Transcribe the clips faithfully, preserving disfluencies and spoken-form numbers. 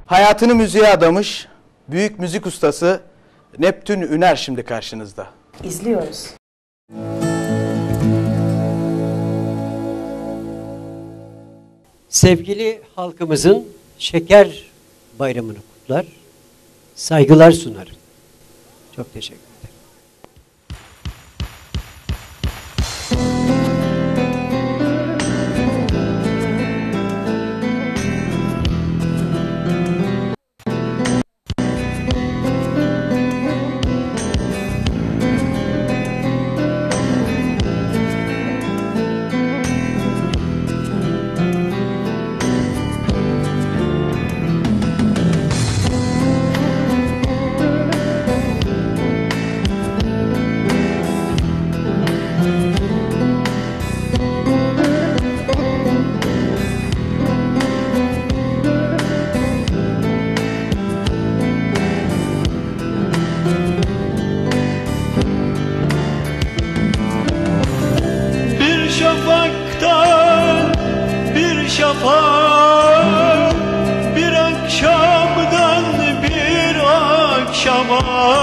Hayatını müziğe adamış büyük müzik ustası Neptün Üner şimdi karşınızda. İzliyoruz. Sevgili halkımızın şeker bayramını kutlar, saygılar sunarım. Çok teşekkür ederim. Şafaktan bir şafak, bir akşamdan bir akşama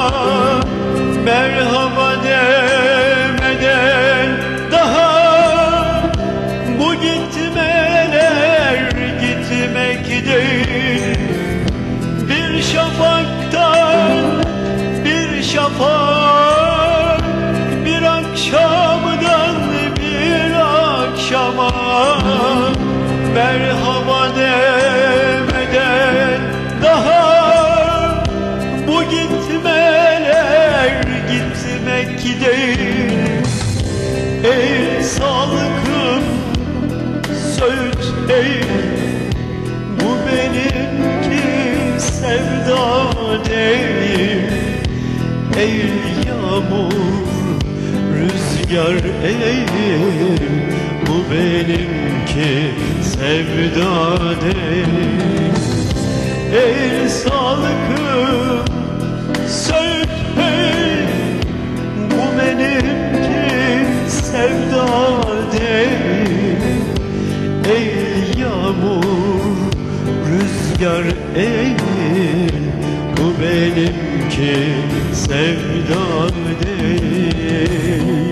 merhaba demeden daha bu gitmeler gitmek değil. Bir şafaktan bir şafak, bir akşamdan akşama merhaba demeden daha bu gitmeler gitmek değil. Ey salkım söğüt ey, bu benimki sevda değil. Ey yağmur rüzgar ey, bu benimki sevda değil. Ey salkım söğüt ey, bu benimki sevda değil. Ey yağmur rüzgar ey, bu benimki sevda değil.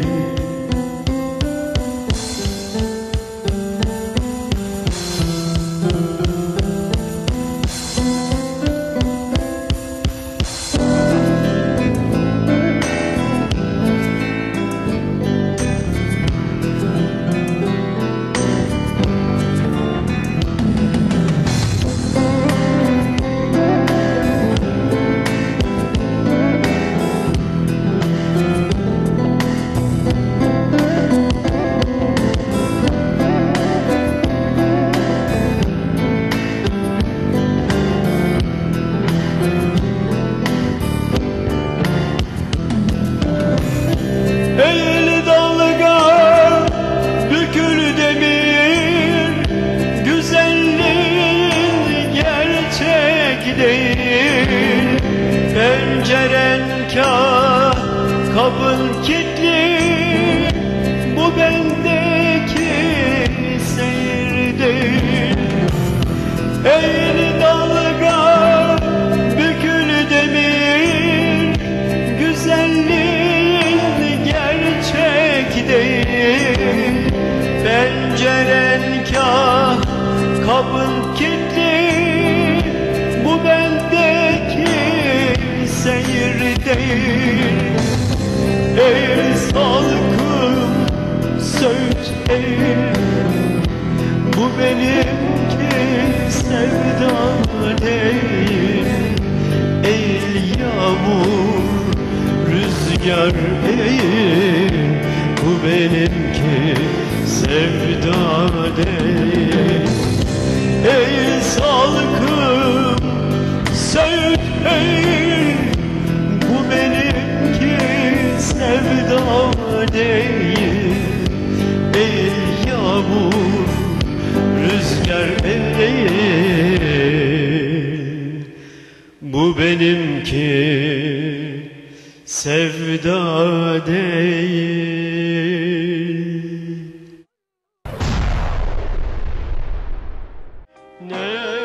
Penceren kâh, kapın kilitli, bu bendeki seyir değil. Eğri dalga, bükülü demir, güzelliğin gerçek değil. Penceren kâh, kapın kilitli, bu bendeki seyir değil. Ey salkım söğüt ey, bu benimki sevda değil. Ey yağmur rüzgar ey, bu benimki sevda değil. Ey salkım söğüt ey, bu benimki sevda değil. Ey yağmur rüzgar ey, bu benimki sevda değil. Ne